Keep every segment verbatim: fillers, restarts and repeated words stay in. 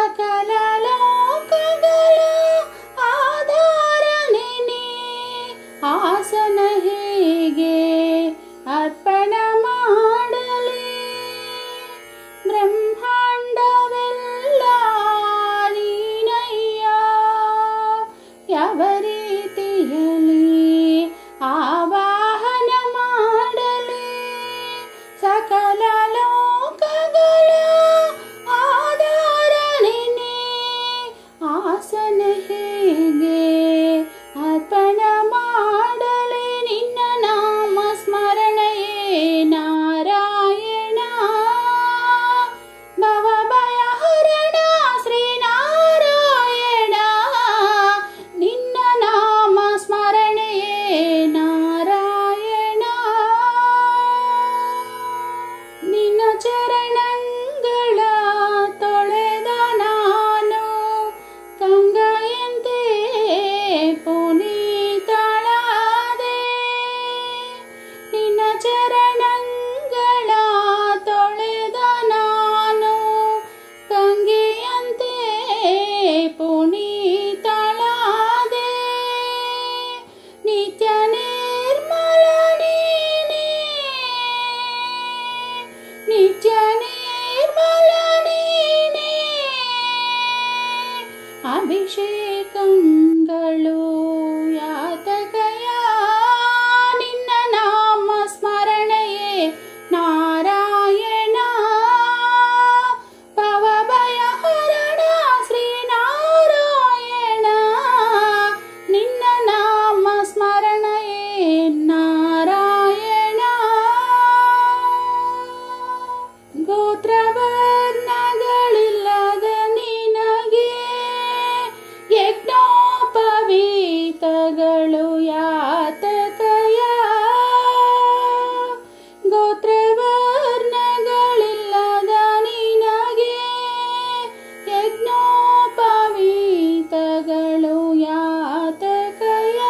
ಸಕಲ ಲೋಕಗಳ ಆಧಾರನೆ ಆಸನ ಹೇಗೆ ಅರ್ಪಣ ಮಾಡಲಿ ಬ್ರಹ್ಮಾಂಡವೆಲ್ಲ ನೀನಯ್ಯ ಯಾವ ರೀತಿಯಲ್ಲಿ ಆವಾಹನ ಮಾಡಲಿ ಸಕಲ ಲೋಕಗಳ ಆಧಾರನೆ ಆಸನ ಹೇಗೆ ಅರ್ಪಣ ಮಾಡಲಿ ನಿನ್ನ ನಾಮ ಸ್ಮರಣೆಯೇ ನಾರಾಯಣ ಭವಭಯಹರಣ ಶ್ರೀನಾರಾಯಣ ನಿನ್ನ ನಾಮ ಸ್ಮರಣೆಯೇ ನಾರಾಯಣ ನಿನ್ನ ಚರಣಗಳ ತೊಳೆದ ನಾನು ಗಂಗೆಯಂತೆ ಪುನೀತಳಾದೆ ನಿನ್ನ ಚರಣಗಳ ತೊಳೆದ ನಾನು ಗಂಗೆಯಂತೆ ಪುನೀತಳಾದೆ ನಿತ್ಯ ನಿರ್ಮಲ ನೀನೇ ನಿತ್ಯ ನಿರ್ಮಲ ನೀನೇ ಅಭಿಷೇಕಗಳು ಯಾತಕಯ ನಿನ್ನ ನಾಮ ಸ್ಮರಣೆಯೇ ನಾರಾಯಣ ಭವಭಯಹರಣ ಶ್ರೀನಾರಾಯಣ ನಿನ್ನ ನಾಮ ಸ್ಮರಣೆಯೇ ನಾರಾಯಣ ಗೋತ್ರವರ್ಣಗಳಿಲ್ಲದ ನಿನಗೆ ಯಜ್ಞೋಪವೀತಗಳು ಯಾತಕಯ ಗೋತ್ರವರ್ಣಗಳಿಲ್ಲದ ನಿನಗೆ ಯಜ್ಞೋಪವೀತಗಳು ಯಾತಕಯ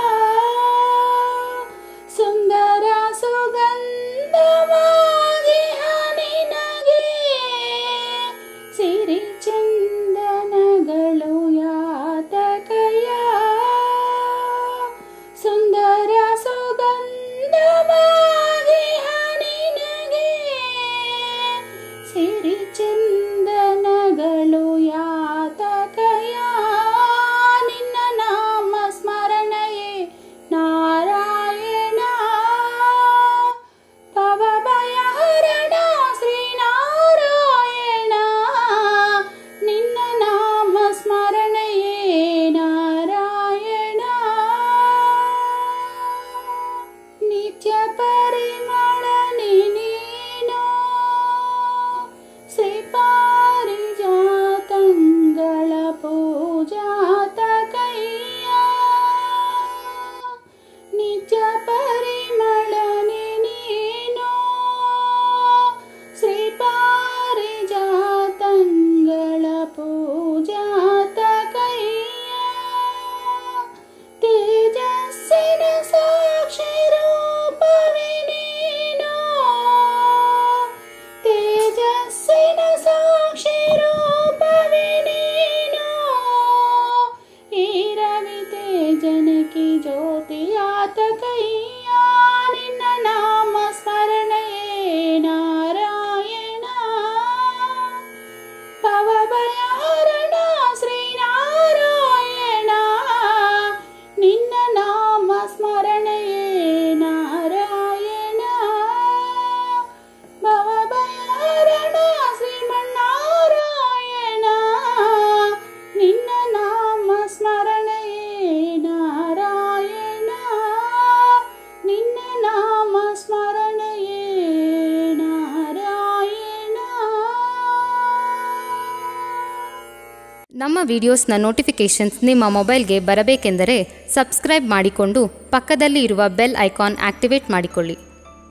ಸುಂದರ ಸುಗಂಧವಾಗಿ ನಿನಗೆ ಸಿರಿ ಚಂದನಗಳು ಯಾತಕಯ ಸುಂದರ ಸುಗಂಧವಾಗಿ ನಿನಗೆ ಸಿರಿ ಚಂದನಗಳು ಯಾತಕಯ ನಿನ್ನ ನಾಮ ಸ್ಮರಣೆಯೇ ನಾರಾಯಣ ಭವಭಯಹರಣ ಶ್ರೀನಾರಾಯಣ ನಿನ್ನ ನಾಮ ಸ್ಮರಣೆಯೇ ನಾರಾಯಣ ನಿತ್ಯ ಪರಿಮಳ ನೀನು ಶ್ರೀ ಪಾರಿಜಾತಂಗಳ ಪೂಜಾತಕಯ್ಯ ನಿತ್ಯ ಪರಿಮಳ ನೀನು ಶ್ರೀ ಪಾರಿಜಾತಂಗಳ ಪೂಜಾತಕಯ್ಯ ತೇಜಸ್ಸಿನ ಸಾಕ್ಷಿ ರೂಪವೇ ನೀನು ತೇಜಸ್ಸಿನ ಸಾಕ್ಷಿ ರೂಪವೇ ನೀನು ಈ ರವಿ ತೇಜನಕಿ ಜ್ಯೋತಿಯಾತಕಯ್ಯ ನಿನ್ನ ನಾಮ ಸ್ಮರಣೆಯೇ ನಾರಾಯಣ ಭವಭಯಹರಣ ಶ್ರೀನಾರಾಯಣ ನಿನ್ನ ನಾಮ ಸ್ಮರಣೆಯೇ ನಾರಾಯಣ ಭವಭಯಹರಣ ಶ್ರೀಮನ್ನಾರಾಯಣ ನಿನ್ನ ನಾಮ ಸ್ಮರಣೆಯೇ ನಾರಾಯಣ ನಿನ್ನ ನಾಮ ಸ್ಮರಣೆಯೇ ನಾರಾಯಣ. ನಮ್ಮ ವಿಡಿಯೋಸ್ನ ನೋಟಿಫಿಕೇಷನ್ಸ್ ನಿಮ್ಮ ಮೊಬೈಲ್ಗೆ ಬರಬೇಕೆಂದರೆ ಸಬ್ಸ್ಕ್ರೈಬ್ ಮಾಡಿಕೊಂಡು ಪಕ್ಕದಲ್ಲಿ ಇರುವ ಬೆಲ್ ಐಕಾನ್ ಆಕ್ಟಿವೇಟ್ ಮಾಡಿಕೊಳ್ಳಿ.